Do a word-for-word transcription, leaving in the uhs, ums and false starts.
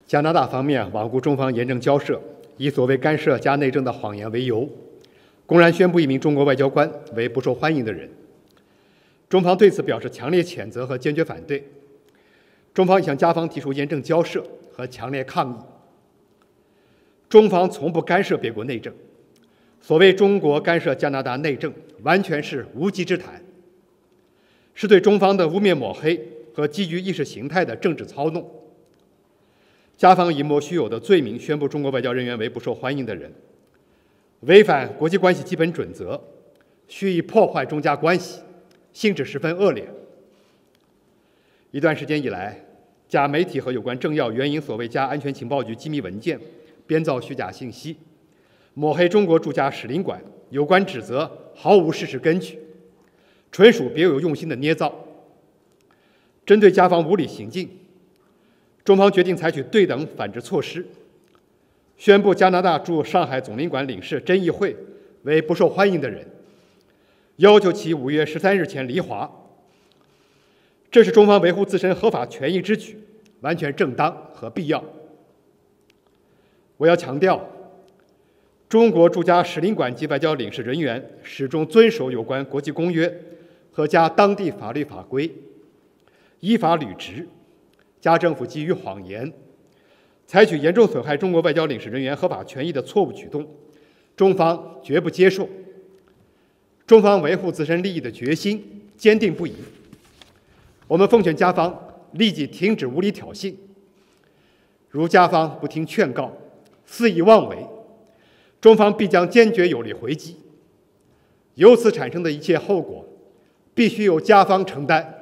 加拿大方面罔顾中方严正交涉，以所谓干涉加内政的谎言为由，公然宣布一名中国外交官为不受欢迎的人。中方对此表示强烈谴责和坚决反对。中方已向加方提出严正交涉和强烈抗议。中方从不干涉别国内政，所谓中国干涉加拿大内政，完全是无稽之谈，是对中方的污蔑抹黑和基于意识形态的政治操弄。加方以莫须有的罪名宣布中国外交人员为不受欢迎的人，违反国际关系基本准则，蓄意破坏中加关系，性质十分恶劣。一段时间以来，加媒体和有关政要援引所谓加安全情报局机密文件，编造虚假信息，抹黑中国驻加使领馆，有关指责毫无事实根据，纯属别有用心的捏造。针对加方无理行径，中方决定采取对等反制措施，宣布加拿大驻上海总领馆领事甄议会为不受欢迎的人，要求其五月十三日前离华。这是中方维护自身合法权益之举，完全正当和必要。我要强调，中国驻加使领馆及外交领事人员始终遵守有关国际公约和加当地法律法规，依法履职。加政府基于谎言，采取严重损害中国外交领事人员合法权益的错误举动，中方绝不接受。中方维护自身利益的决心坚定不移。我们奉劝加方立即停止无理挑衅，如加方不听劝告，肆意妄为，中方必将坚决有力回击。由此产生的一切后果，必须由加方承担。